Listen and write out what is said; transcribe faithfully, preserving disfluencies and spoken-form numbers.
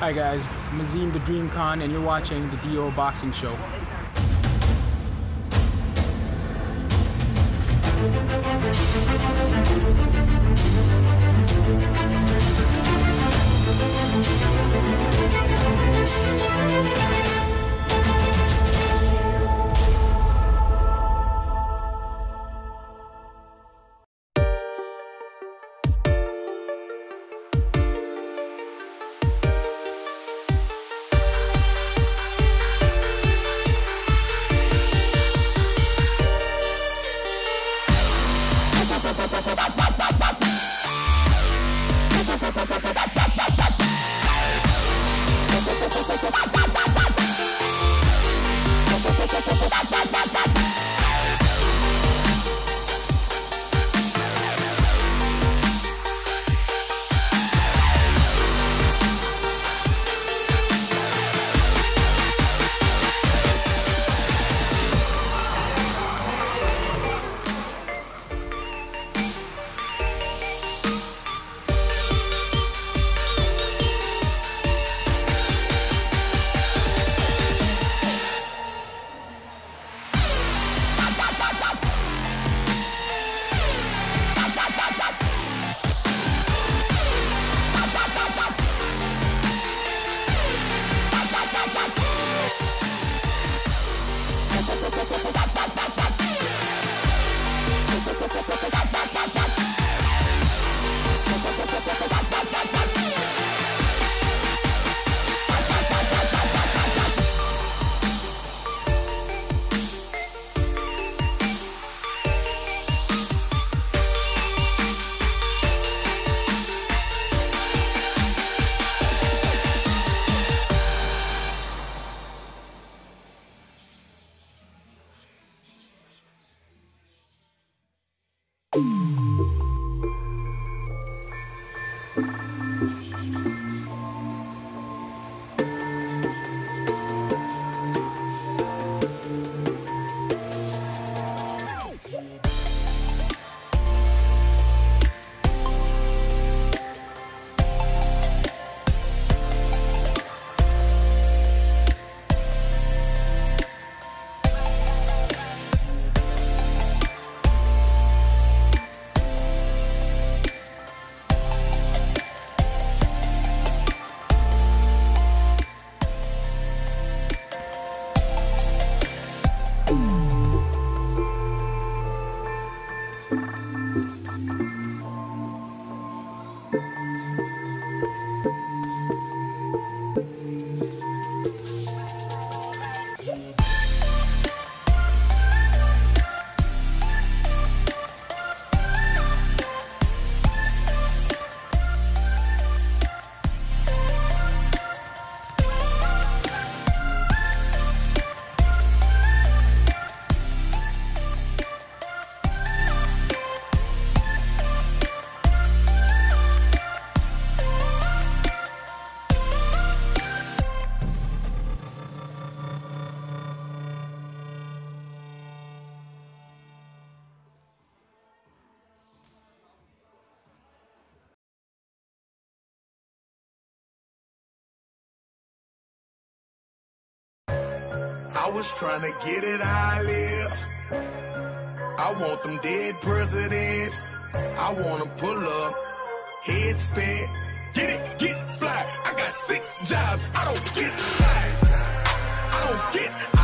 Hi guys, I'm Azeem the Dream Khan and you're watching the D O Boxing Show. I was trying to get it how I live. I want them dead presidents. I want them pull up, head spin. Get it, get fly. I got six jobs. I don't get tired. I don't get